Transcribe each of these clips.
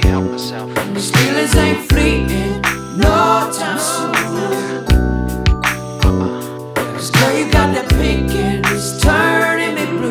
help myself. These feelings ain't fleeting, no time soon. Cause girl, you got that pink and it's turning me blue.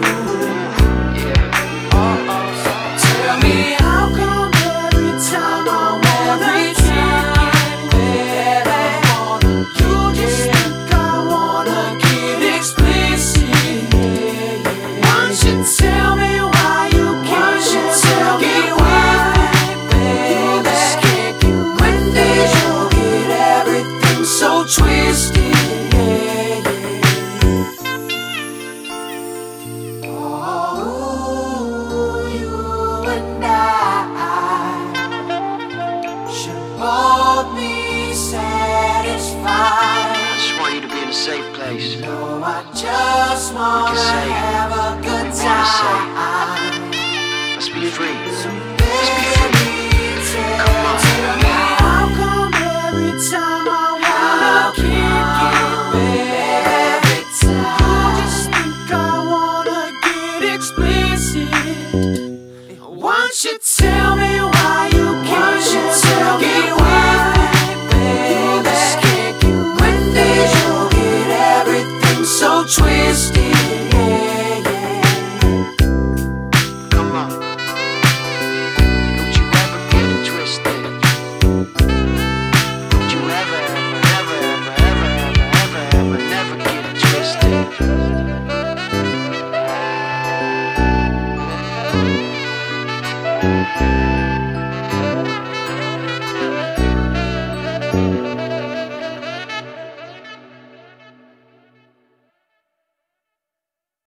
Tell me how come every time I wanna try, baby, you just think I wanna get explicit. Why don't you tell me why you can't tell me why, baby? When did you get everything so twisted? Oh, you and I should both be satisfied. I just want you to be in a safe place. No, I just wanna say have a good what we wanna say. time. Let's be free. So Let's be free. Come on. tell me how come every time I wanna kick it, baby, every time you just think I wanna get explicit. Why don't you tell me why you can't tell me why, baby? When did you get everything so twisted? Come on. Don't you ever get it twisted. Don't you ever, ever, ever, ever, ever, ever, ever, never get it twisted.